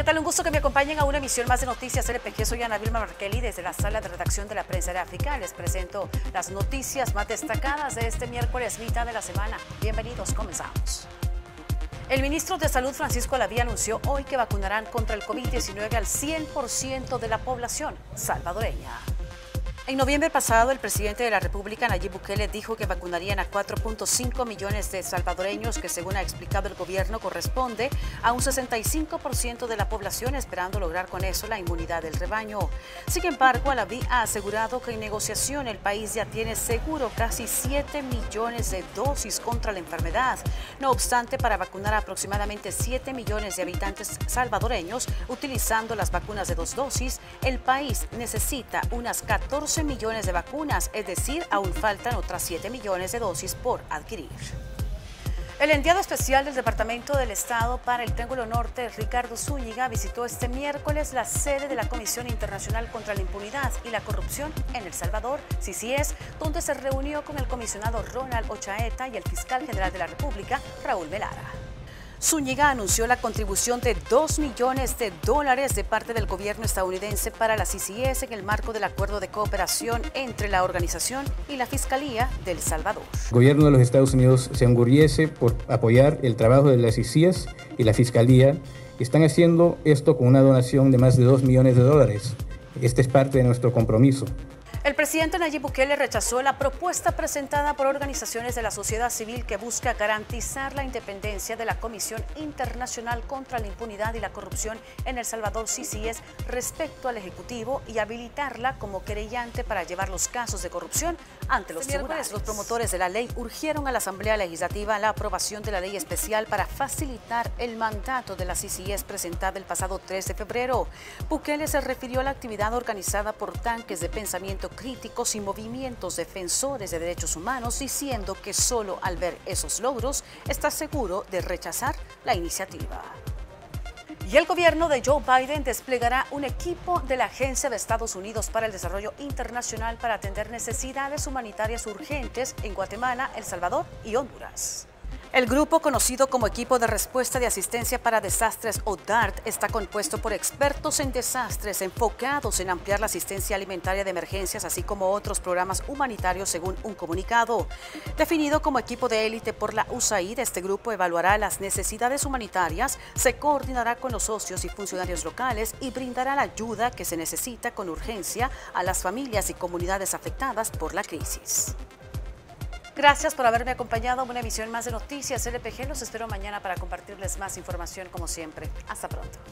¿Qué tal? Un gusto que me acompañen a una emisión más de Noticias LPG. Soy Ana Vilma Markelly desde la sala de redacción de la Prensa de África. Les presento las noticias más destacadas de este miércoles, mitad de la semana. Bienvenidos, comenzamos. El ministro de Salud, Francisco Alaví, anunció hoy que vacunarán contra el COVID-19 al 100% de la población salvadoreña. En noviembre pasado, el presidente de la República, Nayib Bukele, dijo que vacunarían a 4.5 millones de salvadoreños, que según ha explicado el gobierno corresponde a un 65% de la población, esperando lograr con eso la inmunidad del rebaño. Sin embargo, Alaví ha asegurado que en negociación el país ya tiene seguro casi 7 millones de dosis contra la enfermedad. No obstante, para vacunar a aproximadamente 7 millones de habitantes salvadoreños, utilizando las vacunas de 2 dosis, el país necesita unas 14 millones de vacunas, es decir, aún faltan otras 7 millones de dosis por adquirir. El enviado especial del Departamento del Estado para el Triángulo Norte, Ricardo Zúñiga, visitó este miércoles la sede de la Comisión Internacional contra la Impunidad y la Corrupción en El Salvador, CICIES, donde se reunió con el comisionado Ronald Ochaeta y el fiscal general de la República, Raúl Melara. Zúñiga anunció la contribución de $2 millones de parte del gobierno estadounidense para la CICIES en el marco del acuerdo de cooperación entre la organización y la Fiscalía de El Salvador. El gobierno de los Estados Unidos se enorgullece por apoyar el trabajo de la CICIES y la Fiscalía. Están haciendo esto con una donación de más de $2 millones. Este es parte de nuestro compromiso. El presidente Nayib Bukele rechazó la propuesta presentada por organizaciones de la sociedad civil que busca garantizar la independencia de la Comisión Internacional contra la Impunidad y la Corrupción en El Salvador, CICIES, respecto al Ejecutivo y habilitarla como querellante para llevar los casos de corrupción ante los tribunales. Los promotores de la ley urgieron a la Asamblea Legislativa la aprobación de la ley especial para facilitar el mandato de la CICIES presentada el pasado 3 de febrero. Bukele se refirió a la actividad organizada por tanques de pensamiento críticos y movimientos defensores de derechos humanos, diciendo que solo al ver esos logros está seguro de rechazar la iniciativa. Y el gobierno de Joe Biden desplegará un equipo de la Agencia de Estados Unidos para el Desarrollo Internacional para atender necesidades humanitarias urgentes en Guatemala, El Salvador y Honduras. El grupo, conocido como Equipo de Respuesta de Asistencia para Desastres o DART, está compuesto por expertos en desastres enfocados en ampliar la asistencia alimentaria de emergencias, así como otros programas humanitarios, según un comunicado. Definido como equipo de élite por la USAID, este grupo evaluará las necesidades humanitarias, se coordinará con los socios y funcionarios locales y brindará la ayuda que se necesita con urgencia a las familias y comunidades afectadas por la crisis. Gracias por haberme acompañado en una emisión más de Noticias LPG. Los espero mañana para compartirles más información como siempre. Hasta pronto.